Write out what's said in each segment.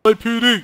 LAPD.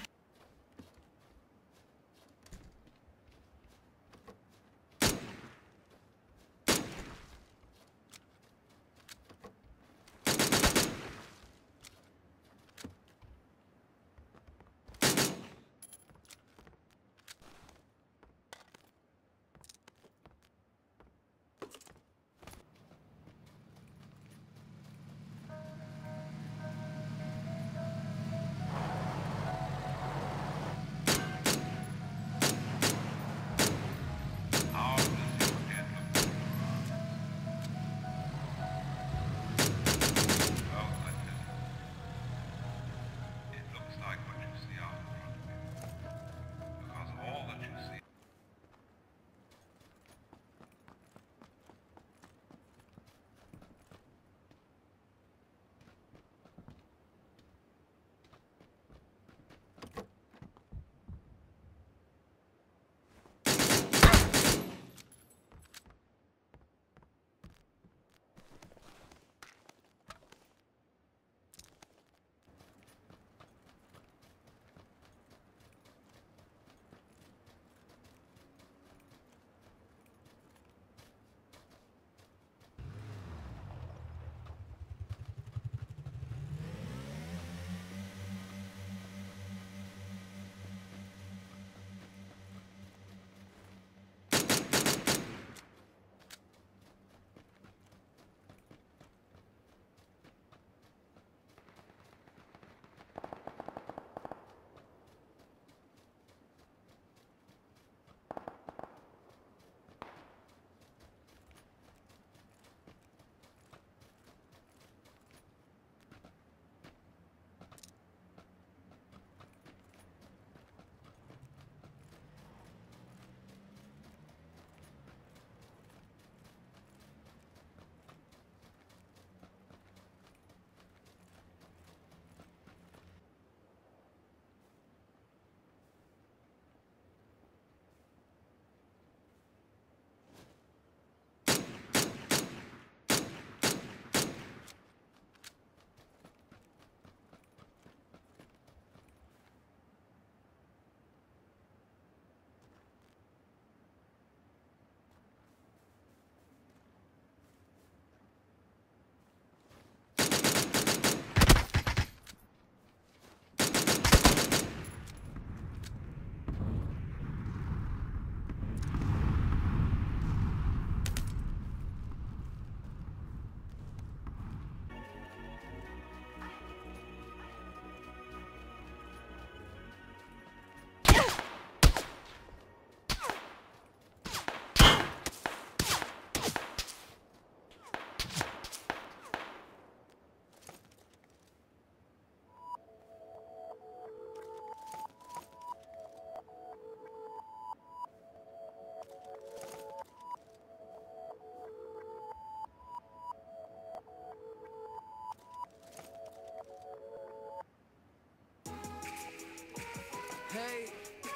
Hey,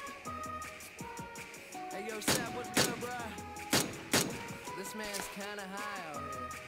hey, yo, Sap, what's good, bruh? This man's kinda high out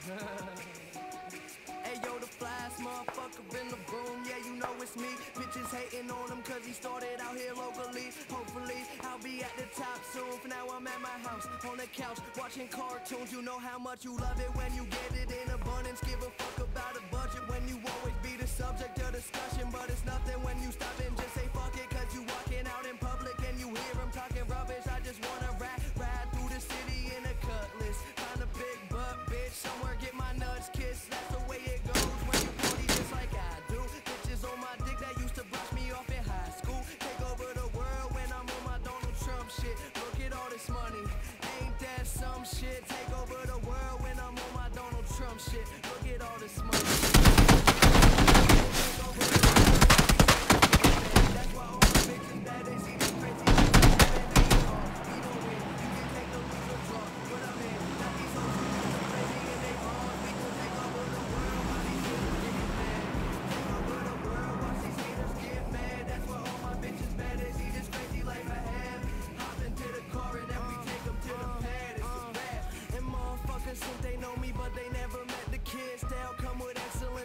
here. Hey, yo, the flyest motherfucker in the room, yeah, you know it's me. Bitches hating on him cause he started out here locally. Hopefully, I'll be at the top soon. For now, I'm at my house, on the couch, watching cartoons. You know how much you love it when you get it in abundance. Give a fuck about a budget when you always be the subject of discussion. But it's nothing when you stop and just say fuck it. Cause you walking out in public and you hear him talking rubbish. I just wanna ride through the city in a cutlass. Find a big butt bitch somewhere, get my nuts kissed. That's the way it goes when you party just like I do. Bitches on my dick that used to brush me off in high school. Take over the world when I'm on my Donald Trump shit. Look at all this money, ain't that some shit? Take over the world when I'm on my Donald Trump shit. Look at all this money. Take over the world. That's why all my bitches that they see this crazy. Since they know me, but they never met the kids. They'll come with excellence.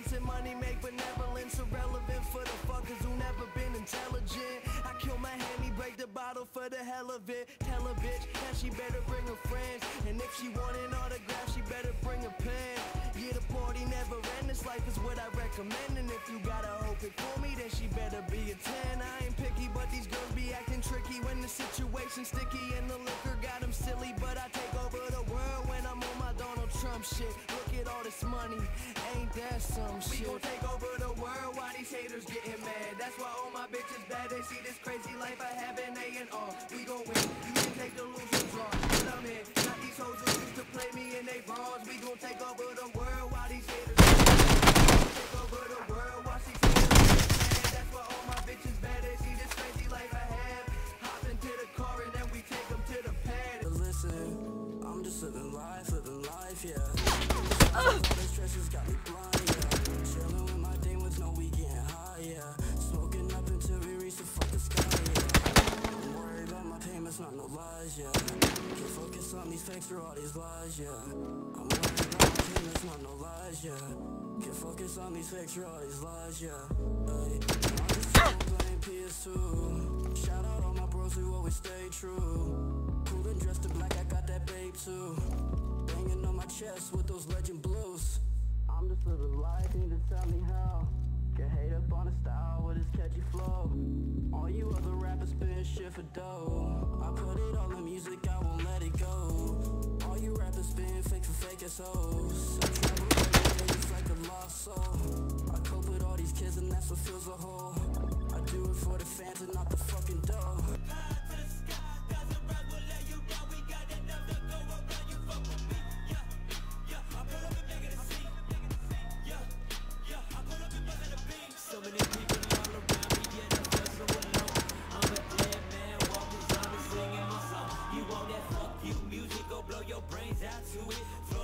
she better bring her friends. And if she want an autograph, she better bring a pen. Yeah, the party never end, this life is what I recommend. And if you gotta hope it for me, then she better be a 10. I ain't picky, but these girls be acting tricky when the situation's sticky and the liquor got them silly. But I take over the world when I'm on my Donald Trump shit. Look at all this money, ain't that some shit? We gon' take over the world while these haters getting mad. That's why all my bitches bad, they see this crazy life I have in A&R. We gon' win, you can take the lose or draw, but I'm in. Got these hoes who used to play me in they bras. We gon' take over the world while these haters take over the world while these haters get mad. That's why all my bitches bad, they see this crazy life I have. Hop into the car and then we take them to the pad. Listen, I'm just living life, yeah. All the stresses got me blind, yeah. Chilling with my demons, no we getting high, yeah. Smoking up until we reach the fucking sky, yeah. Don't worry about my payments, not no lies, yeah. Can't focus on these fakes for all these lies, yeah. I'm worried about my payments, not no lies, yeah. Can't focus on these fakes for all these lies, yeah. Ay, I'm just playing PS2. Shout out all my bros who always stay true. Cool and dressed in black, I got that babe too. Banging on my chest with those legend blues. I'm just living life, need to tell me how. Get hate up on the style with his catchy flow. All you other rappers spitting shit for dough. I put it on the music, I won't let it go. All you rappers spitting fake for fake ass hoes. I travel every day just like a lost soul. I cope with all these kids and that's what fills a hole. I do it for the fans and not the fucking dough. So many people all around me, yet I feel so alone. I'm a dead man walking, zombies singing my song. You want that fuck you music, go blow your brains out to it.